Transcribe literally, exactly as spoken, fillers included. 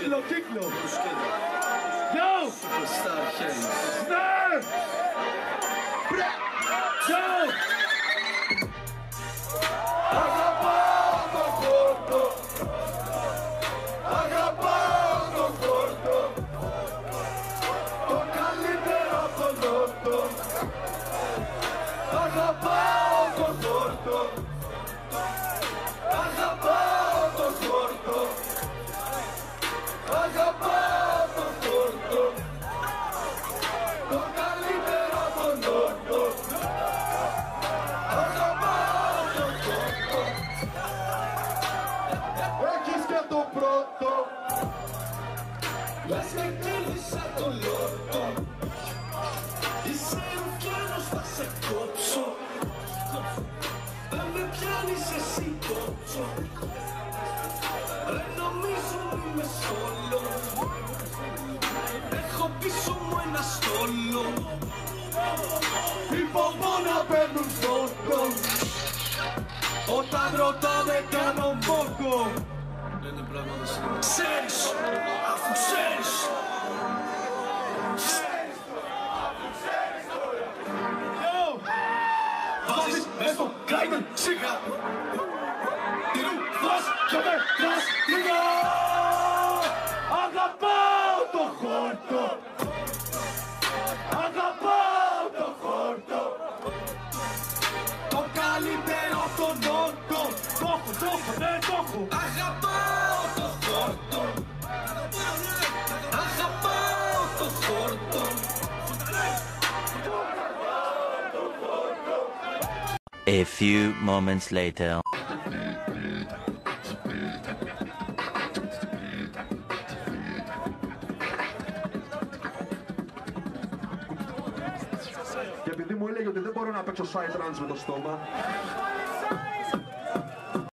κύκλο, κύκλο. Yo! Superstar Hayes. Star! Yo! Αγαπάω το χόρτο. Αγαπάω το χόρτο. Το καλύτερο από τον νότο. Αγαπάω το χόρτο. Αγαπάω το χόρτο. Αγαπάω το χόρτο. Το καλύτερο από τον νότο. Αγαπάω το χόρτο. Έχεις και το πρώτο. Λες με κέρδισα το λότο. Είσαι ρουφιάνος, θα σε κόψω. Δεν με πιάνεις εσύ κόψω. Ρε νομίζω είμαι σόλο. Έχω πίσω μου ένα στόλο. Οι πομπό να παίρνουν φόντο. Όταν ρωτάνε κάνω μόκο. Λένε πράγματα σήμερα. Ξέρεις, αφού ξέρεις. Βάζεις μες στο Grindr σιγά. Τι ρου φας και με τρας λίγα. Αγαπάω το χόρτο. Αγαπάω το χόρτο. Το καλύτερο από τον νότο. Το έχω, το έχω, ναι, το έχω. Αγαπάω το χόρτο. Αγαπάω το χόρτο. A few moments later. Και επειδή μου έλεγε ότι δεν μπορώ να παίξω side runs με το στόμα,